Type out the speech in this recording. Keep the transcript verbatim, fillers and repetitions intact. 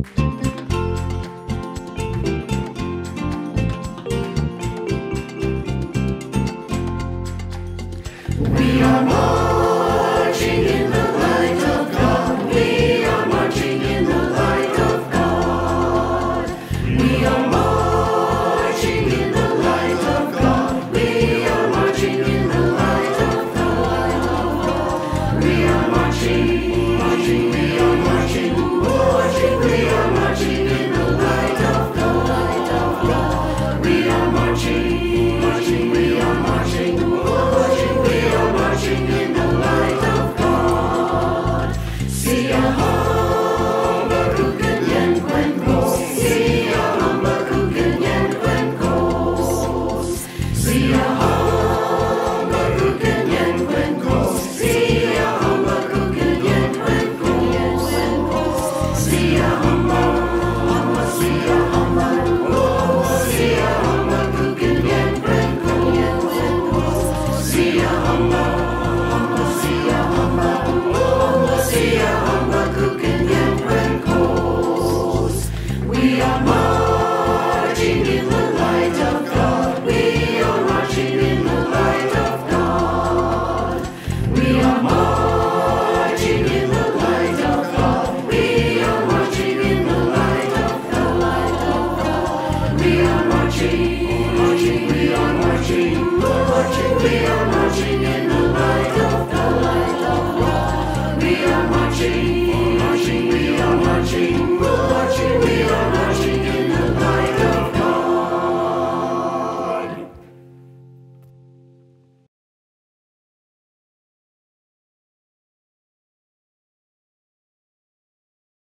We are marching in the light of God. We are marching in the light of God. We are marching in the light of God. We are marching in the light of God. We are marching, marching, we are marching, marching, we are marching in the light of God. We are marching, marching, we are marching, marching, we are marching in the light of God. See a humble kuken cuencos. See a humble kuken cuencos. See a humble kuken cuencos. See a humble kuken cuencos. See a humble, humble, see a humble, see a humble kuken cuencos. See a humble, humble, see a humble, humble, see a humble kuken cuencos. We are marching in the light of God. We are marching in the light of God. We are marching in the light of God. We are marching in the light of God. We are marching, marching, we are marching, marching, we are marching in the light of the light of God. We are marching.